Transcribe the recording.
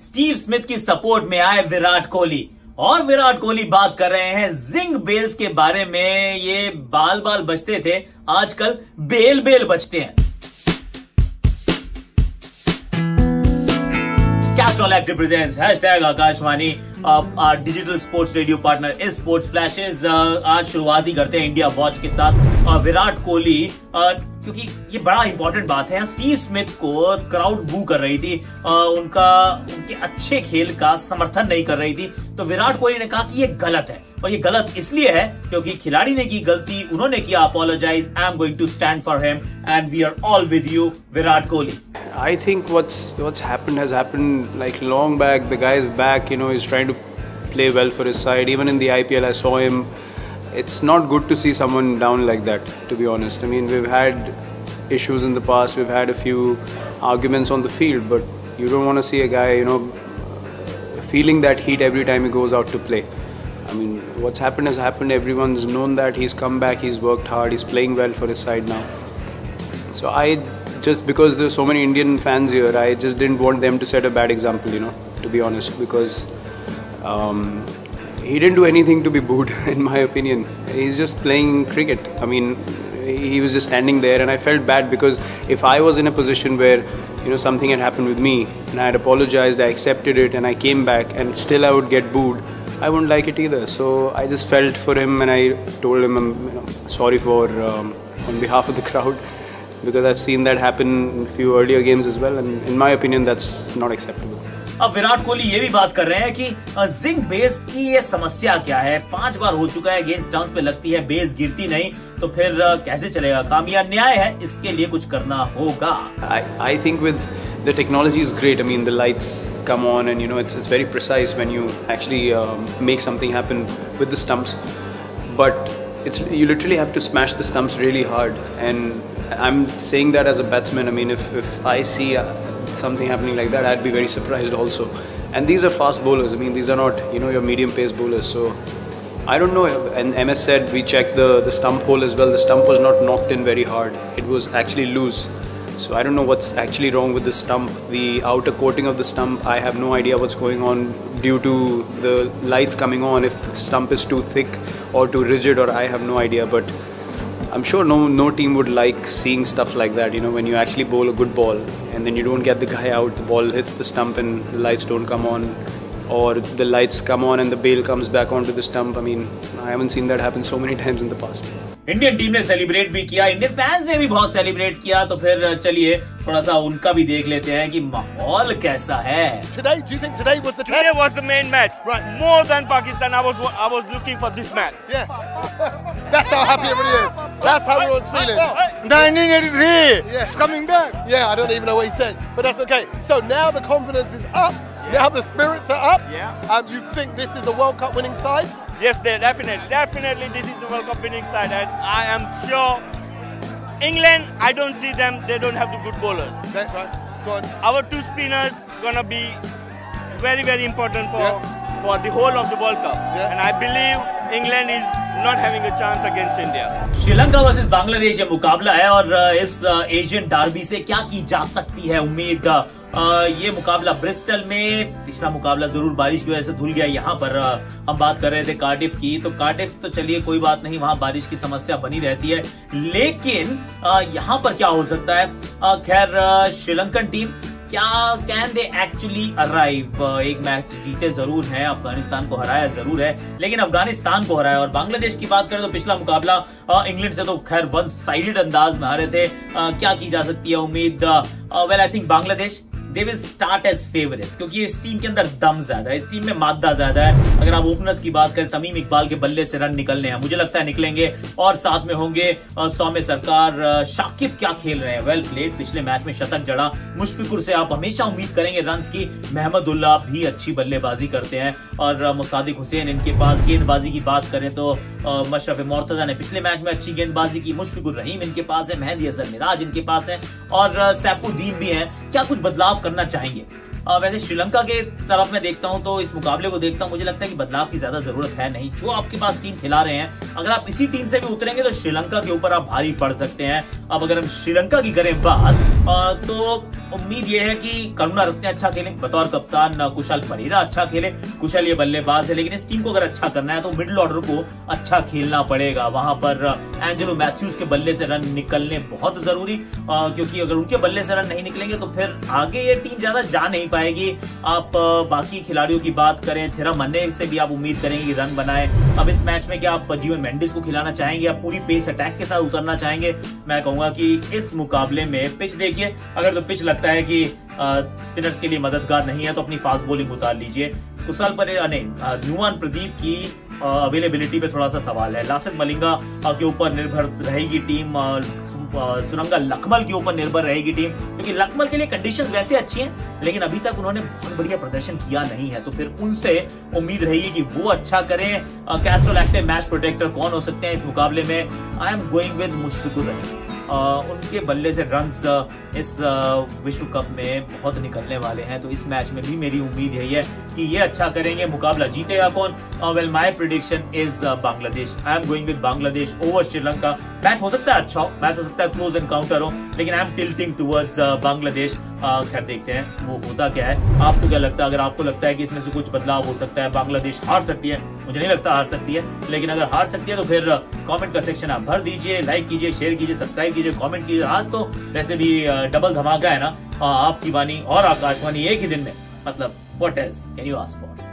Steve Smith की support में आए विराट कोहली। और विराट कोहली बात कर रहे हैं जिंग बेल्स के बारे में। ये बाल बाल बजते थे, आजकल बेल बेल बजते हैं। Castrol Activ presents #Aakashvani, our digital sports radio partner is Sports Flashes। आज शुरुआत ही करते हैं इंडिया वॉच के साथ। विराट कोहली, क्योंकि ये बड़ा इंपॉर्टेंट बात है, स्टीव स्मिथ को क्राउड बू कर रही थी, उनके अच्छे खेल का समर्थन नहीं कर रही थी। तो विराट कोहली ने कहा कि ये गलत है, और ये गलत इसलिए है क्योंकि खिलाड़ी ने की गलती, उन्होंने किया apologise. I am going to stand for him and we are all with you, Virat Kohli. I think what's happened has happened like long back. The guy is back, he's trying to play well for his side. Even in the IPL, I saw him. It's not good to see someone down like that, to be honest. I mean, we've had issues in the past. We've had a few arguments on the field, but you don't want to see a guy, feeling that heat every time he goes out to play. I mean, what's happened has happened. Everyone's known that. He's come back. He's worked hard. He's playing well for his side now. So just because there's so many Indian fans here, I just didn't want them to set a bad example, to be honest, because he didn't do anything to be booed, in my opinion. He's just playing cricket. I mean, he was just standing there, and I felt bad because if I was in a position where, something had happened with me, and I had apologized, I accepted it, and I came back, and still I would get booed, I wouldn't like it either. So I just felt for him, and I told him I'm sorry for on behalf of the crowd. Because I've seen that happen in few earlier games as well, and in my opinion, that's not acceptable. अब विराट कोहली ये भी बात कर रहे हैं कि जिंग base की ये समस्या क्या है। 5 बार हो चुका है, गेंद स्टंप्स पे लगती है, बेस गिरती नहीं, तो फिर कैसे चलेगा काम? या न्याय है, इसके लिए कुछ करना होगा। I think with the technology is great. I mean, the lights come on, and it's very precise when you actually make something happen with the stumps. But you literally have to smash the stumps really hard, and I'm saying that as a batsman. I mean, if I see something happening like that, I'd be very surprised also. And these are fast bowlers. I mean, these are not, your medium pace bowlers. So I don't know. And MS said we checked the stump hole as well. The stump was not knocked in very hard. It was actually loose. So I don't know what's actually wrong with the stump. The outer coating of the stump, I have no idea what's going on due to the lights coming on. If the stump is too thick or too rigid, or I have no idea. But I'm sure no team would like seeing stuff like that, when you actually bowl a good ball and then you don't get the guy out, the ball hits the stump and the lights don't come on, or the lights come on and the bail comes back onto the stump. I mean, I haven't seen that happen so many times in the past. Indian team ने celebrate भी किया, Indian fans ने भी बहुत celebrate किया, तो फिर चलिए थोड़ा सा उनका भी देख लेते हैं कि माहौल कैसा है। Today, do you think today was the test? Today was the main match. Right. More than Pakistan, I was looking for this match. Yeah. That's how happy everybody is. That's how everyone's feeling. 1983. Yeah. It's coming back. Yeah, I don't even know what he said, but that's okay. So now the confidence is up. Yeah. Now the spirits are up. Yeah. You think this is the World Cup winning side? Yes, definitely this is the World Cup winning side, and I am sure England, I don't see them, they don't have the good bowlers. Okay, right. Go on. Our 2 spinners gonna be very, very important for the whole of the World Cup. Yeah. And I believe England is not having a chance against India. Sri Lanka versus Bangladesh ये मुकाबला है, और इस Asian Derby से क्या की जा सकती है उम्मीद? ये मुकाबला ब्रिस्टल में, पिछला मुकाबला जरूर बारिश की वजह से धुल गया। यहाँ पर हम बात कर रहे थे कार्डिफ की, तो कार्डिफ तो चलिए कोई बात नहीं, वहां बारिश की समस्या बनी रहती है, लेकिन यहाँ पर क्या हो सकता है? खैर, श्रीलंकन टीम क्या कैन दे एक्चुअली अराइव? एक मैच जीते जरूर हैं, अफगानिस्तान को हराया जरूर है, लेकिन अफगानिस्तान को हराया। और बांग्लादेश की बात करें तो पिछला मुकाबला इंग्लैंड से तो खैर वन साइडेड अंदाज में हारे थे। क्या की जा सकती है उम्मीद? Well, I think Bangladesh they will start as favourites, क्योंकि इस टीम के अंदर दम ज्यादा है, इस टीम में मादा ज्यादा है। अगर आप ओपनर्स की बात करें, तमीम इकबाल के बल्ले से रन निकलने हैं, मुझे लगता है निकलेंगे, और साथ में होंगे सौम्य सरकार, शाकिब क्या खेल रहे हैं, वेल प्लेड, पिछले मैच में शतक जड़ा। मुशफिकुर से आप हमेशा उम्मीद करेंगे रन्स की। महमदुल्लाह भी अच्छी बल्लेबाजी करते हैं, और मुसादिक हुसैन इनके पास। गेंदबाजी की बात करें तो मशरफ मोर्तजा ने पिछले मैच में अच्छी गेंदबाजी की। मुशफिकुर रहीम इनके पास है, मेहदी हसन मिराज इनके पास है, और सैफुद्दीन भी है। क्या कुछ बदलाव करना चाहेंगे? वैसे श्रीलंका के तरफ मैं देखता हूं तो इस मुकाबले को देखता हूं, मुझे लगता है कि बदलाव की ज्यादा जरूरत है नहीं। जो आपके पास टीम खिला रहे हैं, अगर आप इसी टीम से भी उतरेंगे तो श्रीलंका के ऊपर आप भारी पड़ सकते हैं। अब अगर हम श्रीलंका की करें बात, तो उम्मीद ये है कि करुणा रत्ने अच्छा खेले बतौर कप्तान, कुशाल परेरा अच्छा खेले। कुशाल ये बल्लेबाज है, लेकिन इस टीम को अगर अच्छा करना है तो मिडिल ऑर्डर को अच्छा खेलना पड़ेगा। वहां पर एंजेलो मैथ्यूज के बल्ले से रन निकलने बहुत जरूरी, क्योंकि अगर उनके बल्ले से रन नहीं निकलेंगे तो फिर आगे ये टीम ज्यादा जा नहीं पाएगी। आप बाकी खिलाड़ियों की बात करें, थिरा मन्ने से भी आप उम्मीद करेंगे कि रन बनाए। अब इस मैच में क्या आप जीवन मेंडिस को खिलाना चाहेंगे या पूरी पेस अटैक के साथ उतरना चाहेंगे? मैं कहूंगा कि इस मुकाबले में पिच देखिए, अगर तो पिच लगता है कि स्पिनर्स के लिए मददगार नहीं है तो अपनी फास्ट बॉलिंग उतार लीजिए। कुशाल परेरा नहीं, नुमान प्रदीप की अवेलेबिलिटी पे थोड़ा सा सवाल है। लासिथ मलिंगा के ऊपर निर्भर रहेगी टीम, सुरंगा लखमल के ऊपर निर्भर रहेगी टीम, क्योंकि लखमल के लिए कंडीशंस वैसे अच्छी हैं, लेकिन अभी तक उन्होंने बहुत बढ़िया प्रदर्शन किया नहीं है, तो फिर उनसे उम्मीद रहेगी कि वो अच्छा करें। कैस्ट्रोल एक्टिव मैच प्रोटेक्टर कौन हो सकते हैं इस मुकाबले में? I am going with Mushfiqur Rahim. उनके बल्ले से रन्स इस विश्व कप में बहुत निकलने वाले हैं, तो इस मैच में भी मेरी उम्मीद यही है कि ये अच्छा करेंगे। मुकाबला जीतेगा कौन? Well my prediction is Bangladesh. I am going with Bangladesh over Sri Lanka. Match हो सकता है अच्छा हो, मैच हो सकता है क्लोज एनकाउंटर हो, लेकिन I am tilting towards Bangladesh. खैर देखते हैं वो होता क्या है। आपको क्या लगता है? अगर आपको लगता है कि इसमें से कुछ बदलाव हो सकता है, बांग्लादेश हार सकती है, मुझे नहीं लगता हार सकती है, लेकिन अगर हार सकती है तो फिर कमेंट का सेक्शन आप भर दीजिए, लाइक कीजिए, शेयर कीजिए, सब्सक्राइब कीजिए, कमेंट कीजिए। आज तो वैसे भी डबल धमाका है ना, आपकी वाणी और आकाशवाणी एक ही दिन में, मतलब what else can you ask for.